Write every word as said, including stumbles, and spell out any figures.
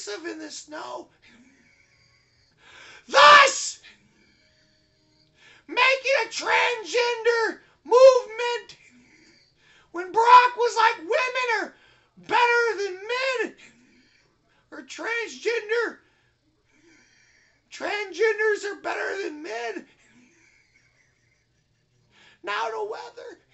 aggressive in the snow. Thus, making a transgender movement when Brock was like, women are better than men, or transgender, transgenders are better than men. Now the weather.